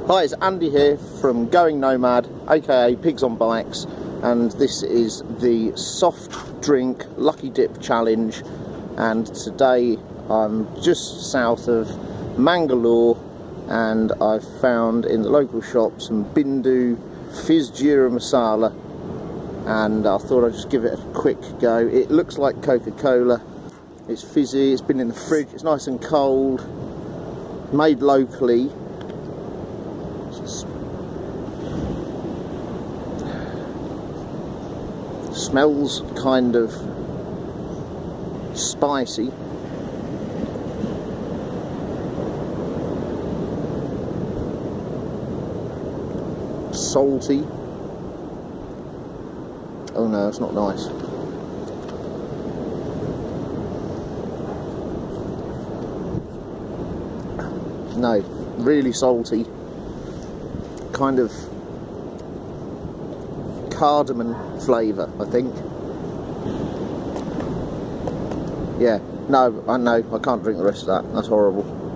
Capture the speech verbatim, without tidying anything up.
Hi, it's Andy here from Going Nomad, aka Pigs on Bikes, and this is the soft drink Lucky Dip Challenge. And today I'm just south of Mangalore, and I've found in the local shop some Bindu Fizz Jeera Masala, and I thought I'd just give it a quick go. It looks like Coca-Cola, it's fizzy, it's been in the fridge, it's nice and cold, made locally. Smells kind of spicy. Salty. Oh no, it's not nice. No, really salty. Kind of cardamom flavour, I think. Yeah, no, I know, I can't drink the rest of that. That's horrible.